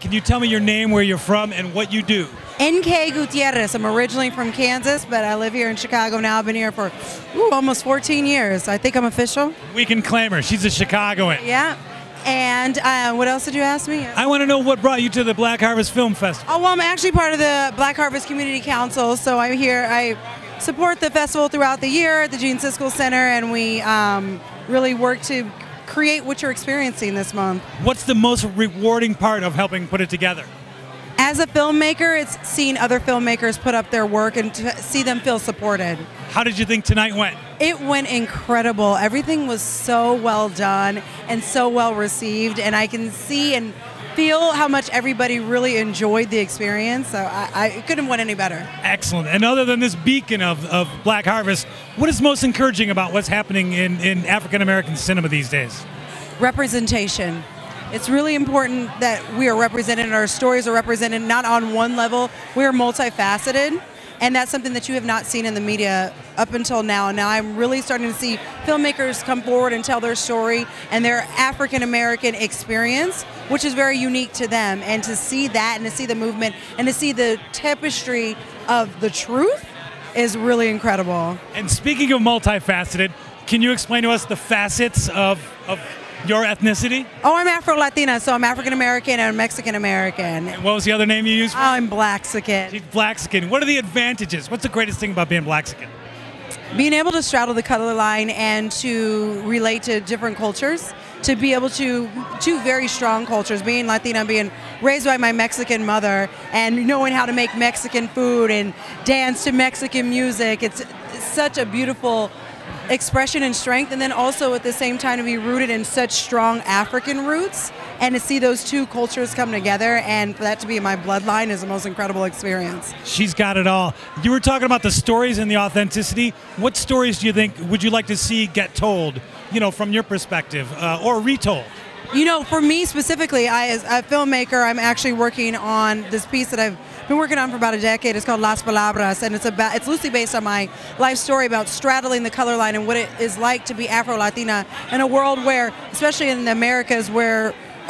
Can you tell me your name, where you're from, and what you do? N.K. Gutierrez. I'm originally from Kansas, but I live here in Chicago now. I've been here for almost 14 years. I think I'm official. We can claim her. She's a Chicagoan. Yeah. And what else did you ask me? I want to know what brought you to the Black Harvest Film Festival. Oh, well, I'm actually part of the Black Harvest Community Council, so I'm here. I support the festival throughout the year at the Gene Siskel Center, and we really work to create what you're experiencing this month. What's the most rewarding part of helping put it together? As a filmmaker, it's seeing other filmmakers put up their work and to see them feel supported. How did you think tonight went? It went incredible. Everything was so well done and so well received, and I can see and feel how much everybody really enjoyed the experience, so it couldn't have went any better. Excellent. And other than this beacon of Black Harvest, what is most encouraging about what's happening in African-American cinema these days? Representation. It's really important that we are represented and our stories are represented not on one level. We are multifaceted, and that's something that you have not seen in the media up until now. And now I'm really starting to see filmmakers come forward and tell their story and their African-American experience, which is very unique to them. And to see that and to see the movement and to see the tapestry of the truth is really incredible. And speaking of multifaceted, can you explain to us the facets of your ethnicity? Oh, I'm Afro-Latina, so I'm African-American and Mexican-American. And what was the other name you used? I'm Blaxican. She's Blaxican. What are the advantages? What's the greatest thing about being Blaxican? Being able to straddle the color line and to relate to different cultures, to be able to, two very strong cultures, being Latina, being raised by my Mexican mother, and knowing how to make Mexican food and dance to Mexican music. It's such a beautiful expression and strength, and then also at the same time to be rooted in such strong African roots and to see those two cultures come together and for that to be in my bloodline is the most incredible experience. She's got it all. You were talking about the stories and the authenticity. What stories do you think would you like to see get told, from your perspective, or retold? For me specifically, as a filmmaker, I'm actually working on this piece that I've been working on for about a decade. It's called Las Palabras, and it's loosely based on my life story about straddling the color line and what it is like to be Afro-Latina in a world where, especially in the Americas, where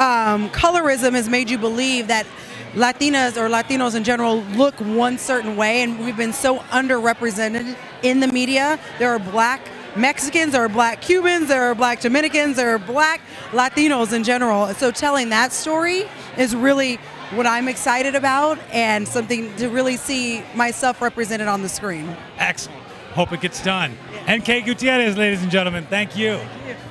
colorism has made you believe that Latinas or Latinos in general look one certain way, and we've been so underrepresented in the media. There are black Mexicans, there are black Cubans, there are black Dominicans, there are black Latinos in general. So telling that story is really what I'm excited about and something to really see myself represented on the screen. Excellent. Hope it gets done. N.K. Gutierrez, ladies and gentlemen, thank you. Thank you.